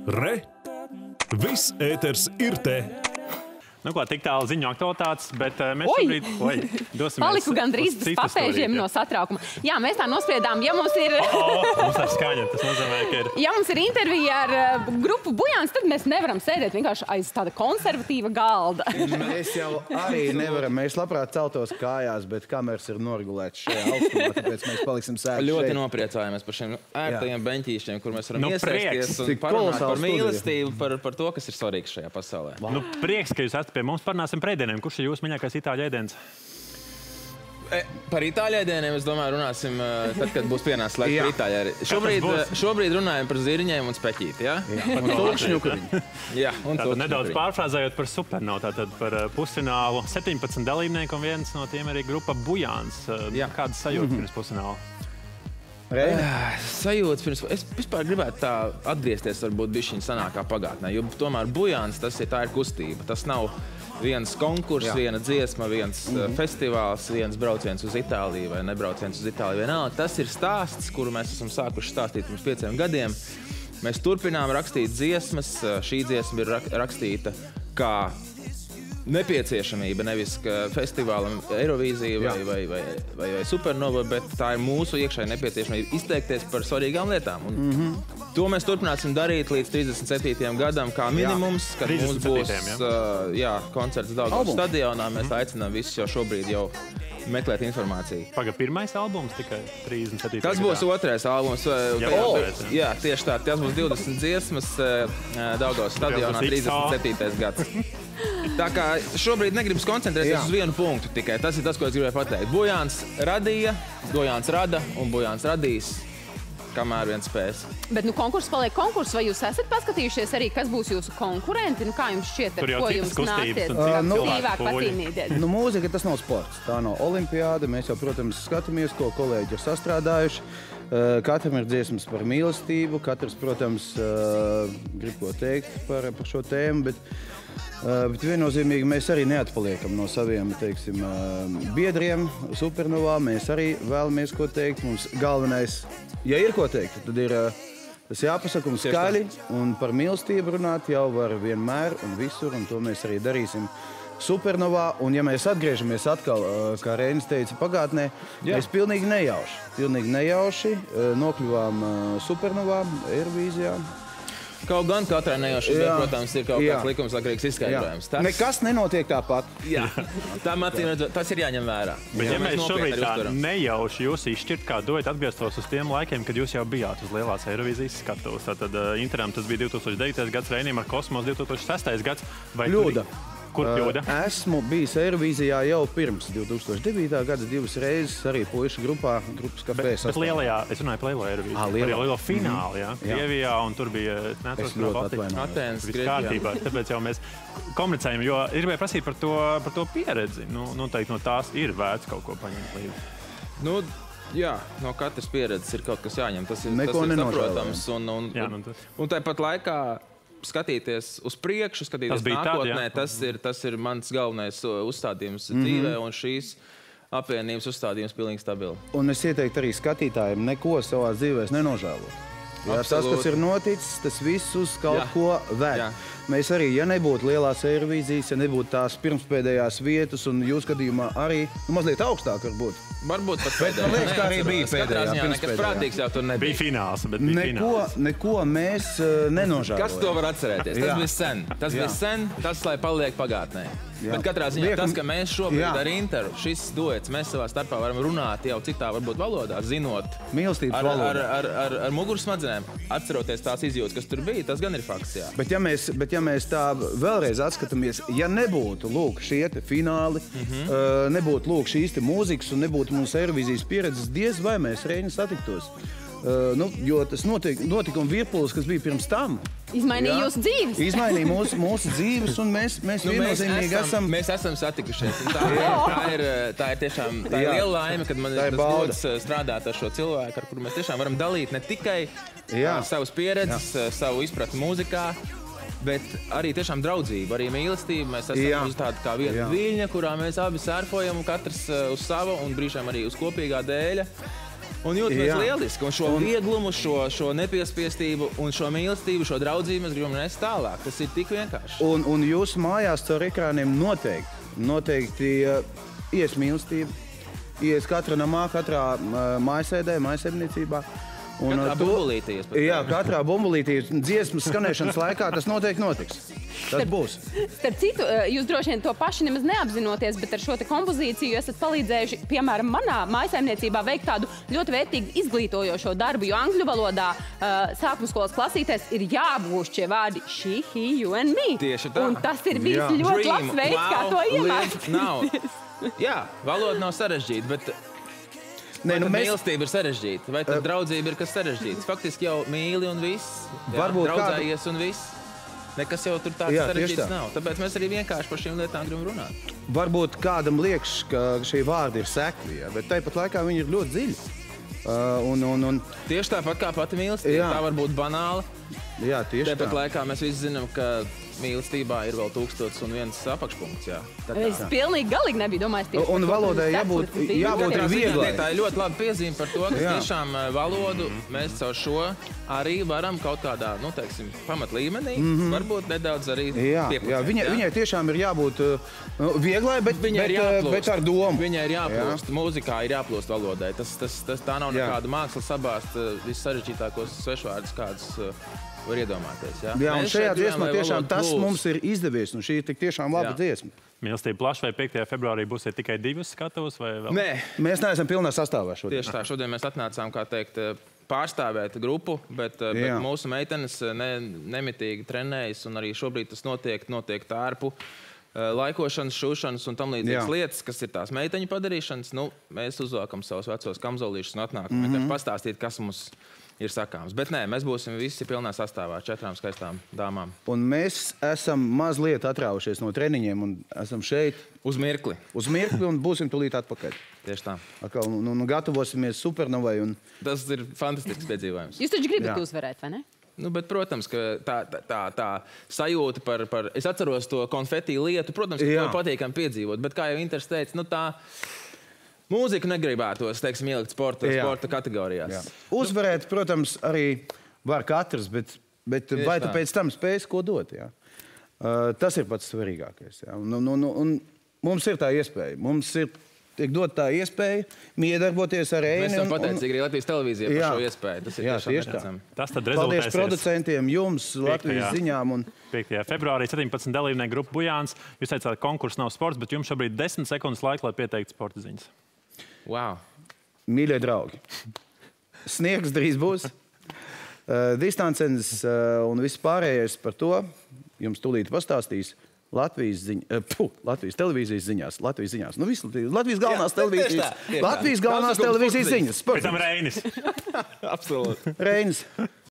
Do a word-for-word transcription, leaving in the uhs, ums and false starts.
Re! Viss ēters ir te! Nu, ko, tik tālu ziņu aktualitātes, bet uh, mēs Oi! šobrīd oi, dosimies Paliku gandrīz uz bez citu papēžiem stūrīti. no satraukuma. Jā, mēs tā nospriedām, ja mums ir, O, mums tā skaņa, tas nozīmē, ka ir... ja mums ir intervija ar uh, grupu Bujāns, tad mēs nevaram sēdēt vienkārši aiz tāda konservatīva galda. Mēs jau arī nevaram. Mēs labprāt celtos kājās, bet kameras ir noregulētas šajā augstumā, tāpēc mēs paliksim sēdēt Ļoti šeit. nopriecājamies par šiem ērtajiem beņķīšiem, kur mēs varam Nu, iesaisties prieks. un Cik parunāt kolosāls par mīlestību, par, par to, kas ir svarīgs šajā pasaulē. Nu, prieks, ka jūs esat pie mums, parunāsim par ēdieniem. Kurš ir jūsu mīļākais itāļu ēdiens? E, par itāļu ēdieniem, es domāju, runāsim uh, tad, kad būs pienācis laiks par itāļu ēdieniem. Šobrīd, būs? šobrīd runājam par zirņiem un speķīti, ja? Un tulkšņukuriņi. Jā, un Tātad nedaudz tulkšņukuriņi. pārfrāzējot par supernovu, tātad par uh, pusfinālu. septiņpadsmit dalībnieku un viens no tiem arī grupa Bujāns. Uh, Jā. Kādas sajūtas pirms pusfināla? Reini? Sajūtas pirms... Es vispār gribētu tā atgriezties varbūt bišķiņ sanākā pagātnē, jo tomēr Bujāns, tas ir, tā ir kustība. Tas nav viens konkurss, viena dziesma, viens mm-hmm. festivāls, viens brauciens uz Itāliju vai nebrauciens uz Itāliju vienalga. Tas ir stāsts, kuru mēs esam sākuši stāstīt pirms pieciem gadiem. Mēs turpinām rakstīt dziesmas. Šī dziesma ir rak rakstīta kā nepieciešamība, nevis festivālam Eirovīzija vai, vai, vai, vai, vai Supernova, bet tā ir mūsu iekšēja nepieciešamība izteikties par svarīgām lietām. Un mm-hmm. To mēs turpināsim darīt līdz trīsdesmit septītajam gadam kā minimums, kad mums būs jā. uh, jā, koncerts Daugavas stadionā. Mēs aicinām visus jau šobrīd jau meklēt informāciju. Paga pirmais albums tikai trīsdesmit septītajā Tas būs otrais albums. Jā, Jā, otrais, jā. jā, tieši tā. Tas būs divdesmit dziesmas Daugavas stadionā Daugavas trīsdesmit septītais gads. Tā kā šobrīd negribas koncentrēties Jā. uz vienu punktu tikai. Tas ir tas, ko es gribēju pateikt. Bujāns radīja, Bujāns rada un Bujāns radīs, kamēr viens spēs. Bet nu, konkurss paliek konkurss, vai jūs esat paskatījušies arī, kas būs jūsu konkurenti? Nu, kā jums šķiet, Tur ar jau ko citas jums kustības nācies un citi aktīvāk cilvēku pūļi. pacīnīties? Nu, mūzika tas nav sports, tā nav olimpiāda. Mēs jau, protams, skatāmies, ko kolēģi ir sastrādājuši. Uh, katram ir dziesmas par mīlestību, katrs, protams, uh, grib ko teikt par, par šo tēmu, bet, uh, bet viennozīmīgi mēs arī neatpaliekam no saviem, teiksim, uh, biedriem Supernovā. Mēs arī vēlamies ko teikt. Mums galvenais, ja ir ko teikt, tad ir uh, tas jāpasaka un skaļi, un par mīlestību runāt jau var vienmēr un visur, un to mēs arī darīsim Supernovā. Un ja mēs atgriežamies atkal, kā Reinis teica, pagātnē, Jā. mēs pilnīgi nejauši, pilnīgi nejauši nokļuvām Supernovā, Eirovīzijā. Kaut gan katrai nejauši, bet, Jā. protams, ir kaut Jā. kāds likumsakarīgs izskaidrojums. Tas, Nekas nenotiek tāpat. jā, tā matiem, tas ir jāņem vērā. Bet ja Jā, mēs nopietni šobrīd arī tā uztveram. nejauši jūs izšķirt, kā dojat atgrieztos uz tiem laikiem, kad jūs jau bijāt uz lielās Eirovīzijas skatuves. Tātad uh, Interam tas bija divi tūkstoši devītais gads, Reinim ar Kosmos divi tūkstoši sestais gads. Vai Kļūda. tur- Kur kļūda? Uh, Esmu bijis Eirovīzijā jau pirms divi tūkstoši devītā gada divas reizes, arī puišu grupā, grupas kafē Bet sastāvā. lielajā, es runāju par lielo Eirovīziju. Ah, Par lielo. jau lielo finālu, jā. Jā. Krievijā, un tur bija, es neatceros, Es kurā ļoti valstī. atvainojos. Atēnas, Viss Grieķijā. kārtībā, tāpēc jau mēs komunicējam, jo es gribēju prasīt par to, par to pieredzi. Nu, noteikti no tās ir vērts kaut ko paņemt līdzi. Nu, jā, no katras pieredzes ir kaut kas jāņem. Tas ir, Neko tas ir nenožēlojam. saprotams. Un, un, Jā, nu tas- un tāpat laikā skatīties uz priekšu, skatīties Tas bija tad, nākotnē, jā. tas, ir, tas ir mans galvenais uh, uzstādījums Mhm. dzīvē, un šīs apvienības uzstādījums pilnīgi stabili. Un es ieteiktu arī skatītājiem neko savā dzīvēs nenožēlot. Jā, tas, Absolūti. kas ir noticis, tas viss uz kaut Jā. ko ved. Jā. Mēs arī, ja nebūtu lielās Eirovīzijas, ja nebūtu tās pirmspēdējās vietas, un jūs gadījumā arī nu, mazliet augstāk varbūt. Varbūt pat Bet man liekas, ka arī bija Katrā pēdējā, ziņā nekas pirmspēdējā. prātīgs jau tur Bija nebija. fināls, bet bija Neko, fināls. neko mēs uh, nenožēlojam. Kas to var atcerēties? Tas Jā. bija sen. Tas Jā. bija sen, tas, lai paliek pagātnē. Jā. Bet katrā ziņā Liekam- tas, ka mēs šobrīd Jā. ar Interu, šis duets, mēs savā starpā varam runāt jau citā varbūt valodā, zinot Mīlestības ar, valodā. ar, ar, ar, ar muguras smadzenēm, atceroties tās izjūtas, kas tur bija, tas gan ir fakts, jā. Bet ja, mēs, bet ja mēs tā vēlreiz atskatāmies, ja nebūtu lūk, šie te fināli, mm -hmm. uh, nebūtu lūk, šīs te mūzikas un nebūtu mūsu Eirovīzijas pieredzes, diez vai mēs Reini satiktos. Uh, nu, jo tas notiek, notikuma virpulis, kas bija pirms tam, Izmainīja Jā. jūsu dzīves. izmainīja mūsu, mūsu dzīves, un mēs, mēs Nu, mēs, viennozīmīgi esam, esam. mēs esam satikušies. un Tā ir, tā ir, tā ir tiešām tā ir Jā. liela laime, kad man Tā ir ir tas bauda. gods uh, strādāt ar šo cilvēku, ar kuru mēs tiešām varam dalīt ne tikai Jā. uh, savas pieredzes, uh, savu izpratni mūzikā, bet arī tiešām draudzību, arī mīlestību. Mēs esam Jā. uz tāda kā viena Jā. viļņa, kurā mēs abi sērfojam, katrs uh, uz sava un brīžiem arī uz kopīgā dēļa. Un jūtamies Jā. lieliski. Un šo un... vieglumu, šo, šo nepiespiestību un šo mīlestību, šo draudzību mēs gribam nest tālāk. Tas ir tik vienkārši. Un, un jūsu mājās caur ekrāniem noteikti, noteikti uh, ies mīlestība. Ies katra namā, katrā uh, mājasēdē, mājasēdniecībā. Un katrā to, bumbulītī. Jā, katrā bumbulītī dziesmas skanēšanas laikā tas noteikti notiks. Tas būs. Starp citu, jūs droši vien to paši nemaz neapzinoties, bet ar šo te kompozīciju esat palīdzējuši, piemēram, manā mājsaimniecībā veikt tādu ļoti vērtīgu izglītojošo darbu, jo angļu valodā uh, sākuma skolas klasītēs ir jābūst šie vārdi she, he, you and me. Tieši tā. Un tas ir bijis Jā. ļoti Dream, labs veids, wow, kā to iemācīties. Nav. Jā, valoda nav sarežģīta, bet Nē, nu, vai mēs, mīlestība ir sarežģīta, vai tad draudzība ir kas sarežģīts? Faktiski jau mīli un viss. Jā, Varbūt draudzējies un viss. Nekas jau tur tāds Jā, tieši sarežģīts tā. nav. Tāpēc mēs arī vienkārši par šīm lietām gribam runāt. varbūt kādam liekas, ka šie vārdi ir sekli, ja, bet tāpat laikā viņi ir ļoti dziļi. Uh, un, un, un, Tieši tāpat kā pati mīlestība. Jā. Tā var būt banāla. jā, tieši Tāpat tā. laikā mēs visi zinām, ka mīlestībā ir vēl tūkstots un viens apakšpunkts. Jā. Tā kā- Es pilnīgi galīgi nebiju domājis tieši Un par to, valodai ka jābūt- seklis bija jābūt ļoti arī vieglai. vieglai. Nē, tā ir ļoti laba piezīme par to, ka Jā. tiešām eh, valodu mēs caur šo arī varam kaut kādā, nu, teiksim, pamatlīmenī, varbūt nedaudz arī Jā, piepucēt, jā, viņai, viņai tiešām ir jābūt uh, vieglai, bet, Viņai bet, ir uh, jāplūst. bet ar domu. Viņai ir jāplūst. Mūzikā ir jāplūst valodai. Tas, tas, tas tā nav Jā. nekāda māksla sabāzt uh, vissarežģītākos svešvārdus, kādus uh, var iedomāties. Jā, Jā, un Mēs šajā šeit gribam, dziesmā lai tiešām valoda tas plūst. mums ir izdevies, un šī ir tik tiešām laba Jā. dziesma. Mīlestība plaša vai piektajā februārī būsiet tikai divas skatuves vai vēl? Nē, Mēs neesam pilnā sastāvā šodien. tieši tā. Šodien mēs atnācām, kā teikt, pārstāvēt grupu, bet, bet Jā. mūsu meitenes ne, nemitīgi trenējas, un arī šobrīd tas notiek, notiek tārpu eh, laikošanas, šūšanas un tam līdzīgas Jā. lietas, kas ir tās meiteņu padarīšanas. Nu, mēs uzvākam savus vecos kamzolīšus un atnākam Mhm. mm -hmm. pastāstīt, kas mums ir sakāms. Bet nē, mēs būsim visi pilnā sastāvā, četrām skaistām dāmām. Un mēs esam mazliet atrāvušies no treniņiem un esam šeit Uz mirkli. uz mirkli un būsim tūlīt atpakaļ. Tieši tā. Atkal, un, un gatavosimies supernovai. Un, Tas ir fantastisks piedzīvojums. Jūs taču gribat Jā. uzvarēt, vai ne? Nu, bet, protams, ka tā, tā, tā, tā sajūta par, par... Es atceros to konfeti lietu. Protams, ka Jā. to patīkam piedzīvot. Bet, kā jau Inters teica, nu, tā mūzika negribētos, teiksim, ielikt sporta, Jā. sporta kategorijās. jā. Uzvarēt, protams, arī var katrs, bet, bet Tieši vai tu tā. pēc tam spēsi ko dot? Jā? Uh, tas ir pats svarīgākais. Jā? Un, un, un, un mums ir tā iespēja. Mums ir tiek dot tā iespēja miedarboties ar Mēs Eini. esam un- un- pateicīgi arī Latvijas televīzijai par Jā. šo iespēju. Tas ir Jā, tiešām tieši tā. neticami. Tas tad Paldies rezultēsies producentiem, jums, Latvijas ziņām. Un, piektajā februārī septiņpadsmit dalībnieku grupa Bujāns. Jūs teicāt, ka konkurss nav sports, bet jums šobrīd desmit sekundes laika, lai pieteiktu sporta ziņas. Wow. mīļie draugi, sniegs drīz būs. Uh, distances uh, un viss pārējais par to jums tūlīt pastāstīs Latvijas, ziņ, uh, puh, Latvijas televīzijas ziņās. Latvijas ziņās. Nu, visu, Latvijas galvenās Jā, tieši televīzijas, tā, tieši tā. Latvijas galvenās Daudz televīzijas sporta ziņas. Pēc tam Sporta Reinis. Absolūti. ziņas. Reinis.